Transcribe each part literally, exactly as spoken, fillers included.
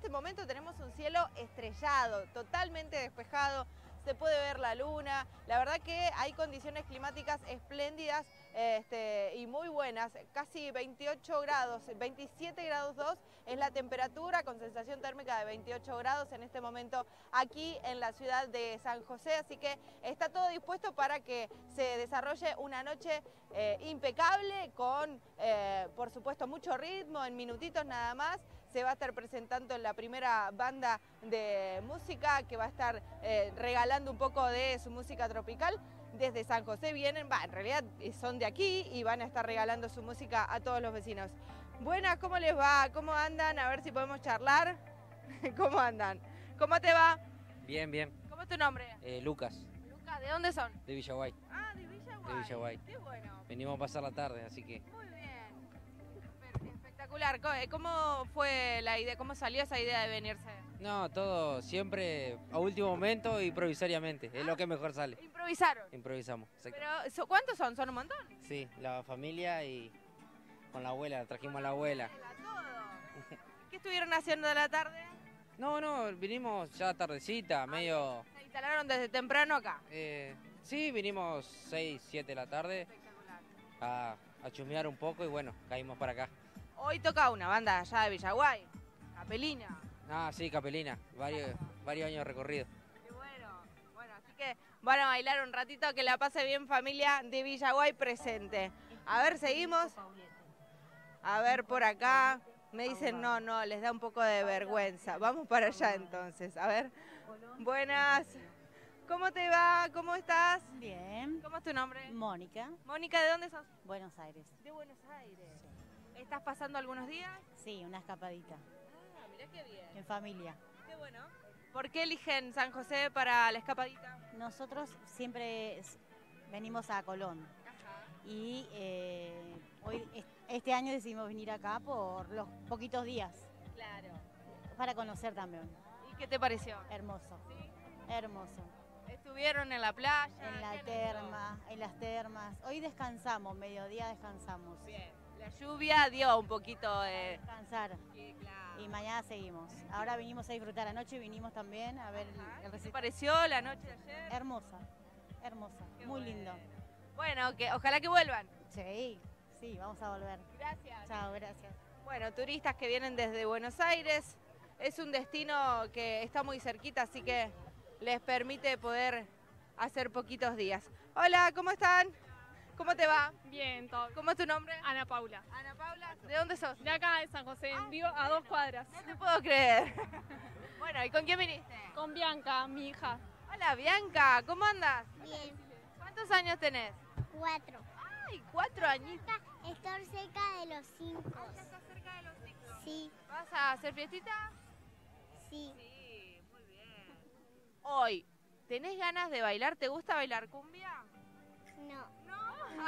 este momento tenemos un cielo estrellado, totalmente despejado. Se puede ver la luna, la verdad que hay condiciones climáticas espléndidas este, y muy buenas, casi veintiocho grados, veintisiete grados dos es la temperatura con sensación térmica de veintiocho grados en este momento aquí en la ciudad de San José, así que está todo dispuesto para que se desarrolle una noche eh, impecable con, eh, por supuesto, mucho ritmo, en minutitos nada más. Se va a estar presentando la primera banda de música que va a estar eh, regalando un poco de su música tropical. Desde San José vienen, bah, en realidad son de aquí y van a estar regalando su música a todos los vecinos. Buenas, ¿cómo les va? ¿Cómo andan? A ver si podemos charlar. ¿Cómo andan? ¿Cómo te va? Bien, bien. ¿Cómo es tu nombre? Eh, Lucas. Lucas, ¿de dónde son? De Villaguay. Ah, de Villaguay. De Villaguay. Qué bueno. Venimos a pasar la tarde, así que... Muy bien. Espectacular. ¿Cómo fue la idea? ¿Cómo salió esa idea de venirse? No, todo siempre a último momento y provisoriamente. Es lo que mejor sale. ¿Improvisaron? Improvisamos. Exacto. Pero, ¿cuántos son? ¿Son un montón? Sí, la familia y con la abuela. Trajimos a la abuela. Todo. ¿Qué estuvieron haciendo de la tarde? No, no, vinimos ya tardecita, ah, medio... ¿Se instalaron desde temprano acá? Eh, sí, vinimos seis, siete de la tarde. Espectacular. A, a chusmear un poco y bueno, caímos para acá. Hoy toca una banda allá de Villaguay, Capelina. Ah, sí, Capelina, varios, varios años de recorrido. Qué bueno. Bueno, así que van a bailar un ratito, que la pase bien familia de Villaguay presente. A ver, seguimos. A ver por acá. Me dicen no, no, les da un poco de vergüenza. Vamos para allá entonces. A ver. Buenas. ¿Cómo te va? ¿Cómo estás? Bien. ¿Cómo es tu nombre? Mónica. Mónica, ¿de dónde sos? Buenos Aires. De Buenos Aires. ¿Estás pasando algunos días? Sí, una escapadita. Ah, mirá qué bien. En familia. Qué bueno. ¿Por qué eligen San José para la escapadita? Nosotros siempre venimos a Colón. Ajá. Y eh, hoy, este año decidimos venir acá por los poquitos días. Claro. Para conocer también. ¿Y qué te pareció? Hermoso. ¿Sí? Hermoso. ¿Estuvieron en la playa? En la terma, en las termas. Hoy descansamos, mediodía descansamos. Bien. La lluvia dio un poquito de... Descansar. Sí, claro. Y mañana seguimos. Ahora vinimos a disfrutar. Anoche vinimos también a ver Ajá. el, el ¿Qué te recital. pareció la noche de ayer? Hermosa, hermosa. Qué Muy bueno. lindo. Bueno, que ojalá que vuelvan. Sí, sí, vamos a volver. Gracias. Chao, gracias. Bueno, turistas que vienen desde Buenos Aires. Es un destino que está muy cerquita, así que les permite poder hacer poquitos días. Hola, ¿cómo están? ¿Cómo te va? Bien, todo. ¿Cómo es tu nombre? Ana Paula. Ana Paula. ¿De dónde sos? De acá de San José, vivo a dos cuadras. No te puedo creer. Bueno, ¿y con quién viniste? Con Bianca, mi hija. Hola, Bianca, ¿cómo andas? Bien, ¿Cuántos años tenés? cuatro. Ay, cuatro añitos. Estoy cerca de los cinco. ¿Ya estás cerca de los cinco? Sí, ¿Vas a hacer fiestita? sí. Sí, muy bien. Hoy, ¿tenés ganas de bailar? ¿Te gusta bailar cumbia? No, No.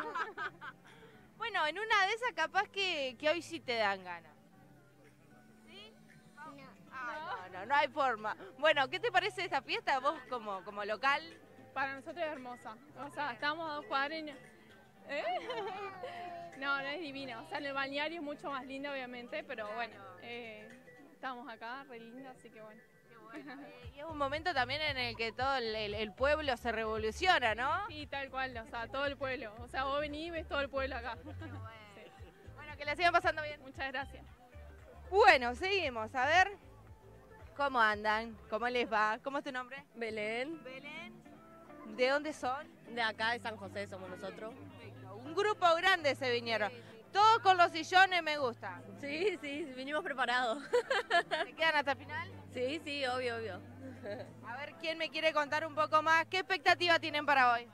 Bueno, en una de esas capaz que, que hoy sí te dan ganas. ¿Sí? no. Ah, no, no, no hay forma. Bueno, ¿qué te parece esta fiesta vos como, como local? Para nosotros es hermosa. O sea, estamos a dos cuadras y no... ¿Eh? No, no es divina. O sea, en el balneario es mucho más lindo, obviamente, pero bueno, eh, estamos acá, re linda, así que bueno. Qué bueno. Eh, y es un momento también en el que todo el, el- el pueblo se revoluciona, ¿no? Sí, tal cual, o sea, todo el pueblo. O sea, vos venís y ves todo el pueblo acá. Qué bueno. Bueno, que la sigan pasando bien. Muchas gracias. Bueno, seguimos. A ver cómo andan, cómo les va. ¿Cómo es tu nombre? Belén, Belén. ¿De dónde son? de acá de San José somos nosotros. Un grupo grande se vinieron. Todos con los sillones me gusta. Sí, sí, vinimos preparados. ¿Se quedan hasta el final? Sí, sí, obvio, obvio. A ver, ¿quién me quiere contar un poco más? ¿Qué expectativa tienen para hoy?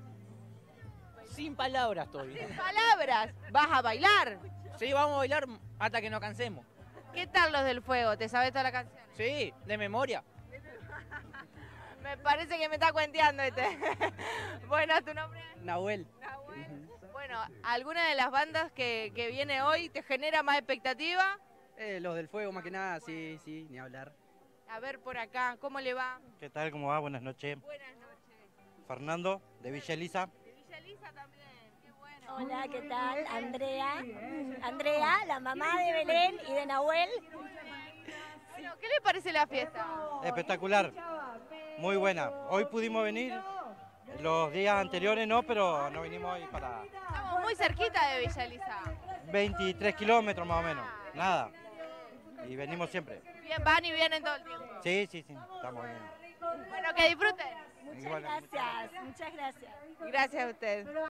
Sin palabras estoy. Sin palabras. ¿Vas a bailar? Sí, vamos a bailar hasta que nos cansemos. ¿Qué tal los del fuego? ¿Te sabes toda la canción? Sí, de memoria. Me parece que me está cuenteando este. Bueno, ¿tu nombre? Nahuel. Nahuel. Bueno, ¿alguna de las bandas que, que viene hoy te genera más expectativa? Eh, los del fuego más que nada, sí, sí, ni hablar. A ver por acá, ¿cómo le va? ¿Qué tal? ¿Cómo va? Buenas noches. Buenas noches. Fernando, de Villa Elisa. De Villa Elisa también, qué bueno. Hola, ¿qué tal? Andrea. Andrea, la mamá de Belén y de Nahuel. Bueno, ¿qué le parece la fiesta? Espectacular, muy buena. Hoy pudimos venir, los días anteriores no, pero nos vinimos hoy para Estamos muy cerquita de Villa Elisa. veintitrés kilómetros más o menos, nada. Y venimos siempre. Bien, van y vienen todo el tiempo. Sí, sí, sí, estamos bien. Bueno, que disfruten. Muchas Igual, gracias, muchas gracias. Gracias a usted.